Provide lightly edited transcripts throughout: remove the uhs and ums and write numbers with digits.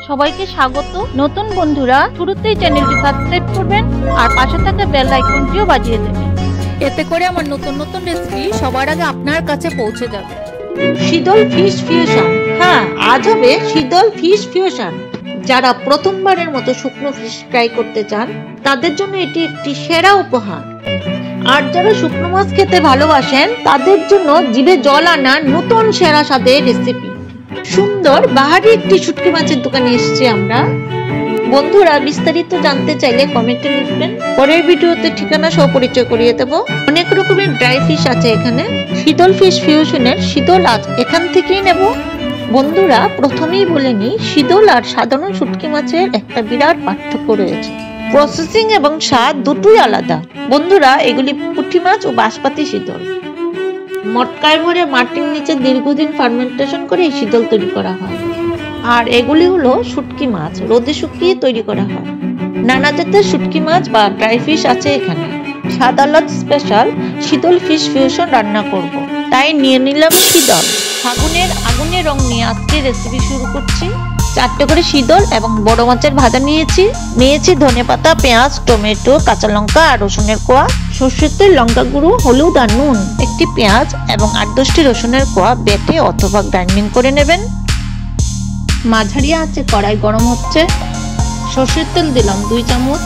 সবাইকে স্বাগত। নতুন বন্ধুরা শুরুতেই চ্যানেলটি সাবস্ক্রাইব করবেন আর পাশে থাকা বেল আইকনটিও বাজিয়ে দেবেন, এতে করে আমার নতুন নতুন রেসিপি সবার আগে আপনার কাছে পৌঁছে যাবে। Shidol fish fusion. হ্যাঁ, আজ হবে শিদল ফিশ ফিউশন। যারা প্রথমবারের মতো শুকনো ফিশ ফ্রাই করতে চান তাদের জন্য এটি একটি সেরা উপহার। আর যারা শুকনো মাছ খেতে ভালোবাসেন তাদের জন্য জিভে জল আনা নতুন সেরা স্বাদের রেসিপি। সুন্দর বাহারি একটি শুটকি মাছের দোকানে এসেছি আমরা। বন্ধুরা বিস্তারিত জানতে চাইলে কমেন্টে লিখবেন, পরের ভিডিওতে ঠিকানা সহ পরিচয় করিয়ে দেব। অনেক রকমের ড্রাই ফিশ আছে এখানে। শিদল ফিশ ফিউশনের শিদল আজ এখান থেকেই নেব। বন্ধুরা প্রথমেই বলে নিই, শিদল আর সাধারণ শুটকি মাছের একটা বিরাট পার্থক্য রয়েছে। প্রসেসিং এবং স্বাদ দুটোই আলাদা। বন্ধুরা এগুলি পুঁটি মাছ ও বাঁশপাতি শিদল। মটকায় ভরে মাটির নিচে দীর্ঘদিন ফার্মেন্টেশন করে এই শিদল তৈরি করা হয়। আর এগুলি হলো শুটকি মাছ, রোদে শুকিয়ে তৈরি করা হয়। নানা জাতের শুটকি মাছ বা ড্রাই ফিশ আছে এখানে। স্বাদ আহ্লাদ স্পেশাল শিদল ফিশ ফিউশন রান্না করব, তাই নিয়ে নিলাম শিদল। আগুনের রং নিয়ে আজকে রেসিপি শুরু করছি। 4টে করে শিদল এবং বড় মাছের ভাজা নিয়েছি ধনেপাতা, পেঁয়াজ, টমেটো, কাঁচা লঙ্কা আর রসুনের কোয়া, সরষের তেল, লঙ্কা গুঁড়ো, হলুদ আর নুন, একটি পেঁয়াজ এবং 8-10টি রসুনের কোয়া বেটে অথবা গ্রাইন্ডিং করে নেবেন। মাঝারি আঁচে কড়াই গরম হচ্ছে। সরষের তেল দিলাম 2 চামচ।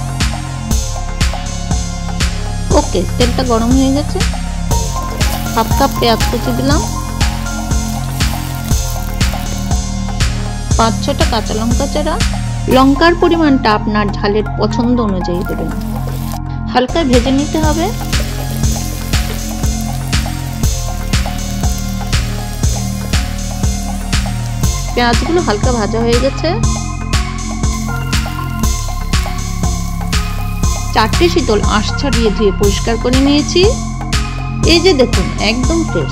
ওকে, তেলটা গরম হয়ে গেছে। হাফ কাপ পেঁয়াজ কুচি দিলাম। 5-6টা কাঁচা লঙ্কা চারা। লঙ্কার পরিমাণটা আপনার ঝালের পছন্দ অনুযায়ী দেবেন। হালকা ভেজে নিতে হবে। পেঁয়াজগুলো হালকা ভাজা হয়ে গেছে। 4টে শিদল আঁশ ছাড়িয়ে ধুয়ে পরিষ্কার করে নিয়েছি। এই যে দেখুন, একদম ফ্রেশ।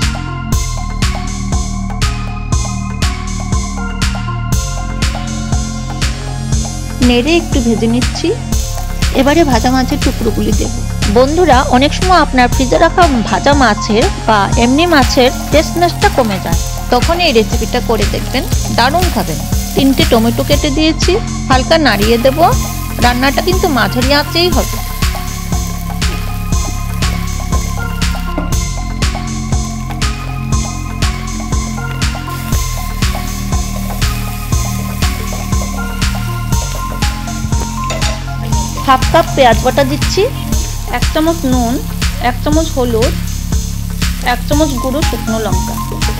নেড়ে একটু ভেজে নিচ্ছি। এবারে ভাজা মাছের টুকরোগুলি দেব। বন্ধুরা অনেক সময় আপনার ফ্রিজে রাখা ভাজা মাছের বা এমনি মাছের টেস্টনেসটা কমে যায়, তখন এই রেসিপিটা করে দেখবেন, দারুণ খাবেন। 3টে টমেটো কেটে দিয়েছি, হালকা নাড়িয়ে দেব। রান্নাটা কিন্তু মাঝারি আঁচেই হবে। হাফ কাপ পেঁয়াজ বাটা দিচ্ছি, 1 চামচ নুন, 1 চামচ হলুদ, 1 চামচ গুঁড়ো শুকনো লঙ্কা।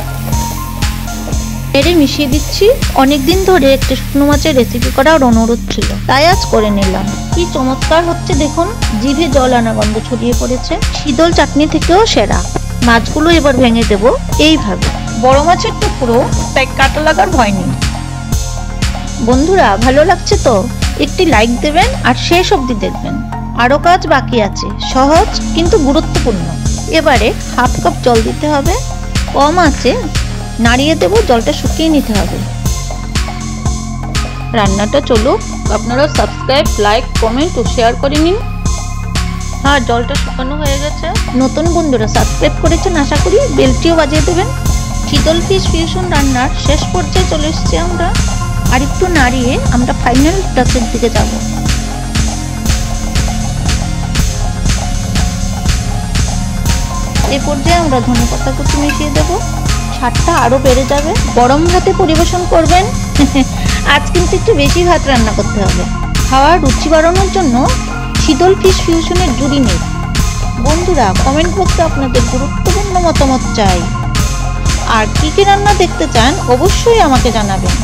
এর মিশিয়ে দিচ্ছি। অনেকদিন ধরে একটা শুকনো মাছের রেসিপি করার অনুরোধ ছিল, তাই আজ করে নিলাম। কি চমৎকার হচ্ছে দেখুন, জিভে জল আনা গন্ধ ছড়িয়ে পড়েছে। শিদল চাটনি থেকেও সেরা। মাছগুলো এবার ভেঙে দেব এইভাবে। বড় মাছের টুকরো, তাই কাটা লাগার ভয় নেই। বন্ধুরা ভালো লাগছে তো একটি লাইক দেবেন আর শেষ অবধি দেখবেন। আরো কাজ বাকি আছে, সহজ কিন্তু গুরুত্বপূর্ণ। এবারে হাফ কাপ জল দিতে হবে। কম আঁচে নাড়িয়ে দেব, জলটা শুকিয়ে নিতে হবে। রান্নাটা চলুক, আপনারা সাবস্ক্রাইব, লাইক, কমেন্ট ও শেয়ার করে নিন। হ্যাঁ, জলটা শুকানো হয়ে গেছে। নতুন বন্ধুরা সাবস্ক্রাইব করেছেন আশা করি, বেলটিও বাজিয়ে দেবেন। শিদল ফিশ ফিউশন রান্নার শেষ পর্যায়ে চলে এসেছি আমরা। আর একটু নাড়িয়ে আমরা ফাইনাল টাচের দিকে যাব। এই পর্যায়ে আমরা ধনেপাতা কুচি মিশিয়ে দেব। স্বাদটা আরো বেড়ে যাবে। গরম ভাতে পরিবেশন করবেন। আজ কিন্তু একটু বেশি ভাত রান্না করতে হবে। খাওয়ার রুচি বাড়ানোর জন্য শিদল ফিশ ফিউশনের জুড়ি নেই। বন্ধুরা কমেন্ট বক্সে আপনাদের গুরুত্বপূর্ণ মতামত চাই। আর কি কি রান্না দেখতে চান অবশ্যই আমাকে জানাবেন।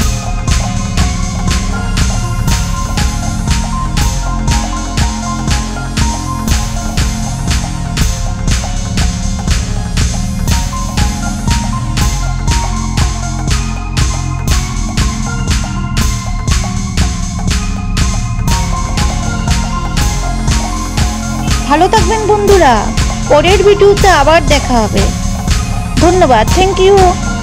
ভালো থাকবেন বন্ধুরা, পরের ভিডিওতে আবার দেখা হবে। ধন্যবাদ, থ্যাংক ইউ।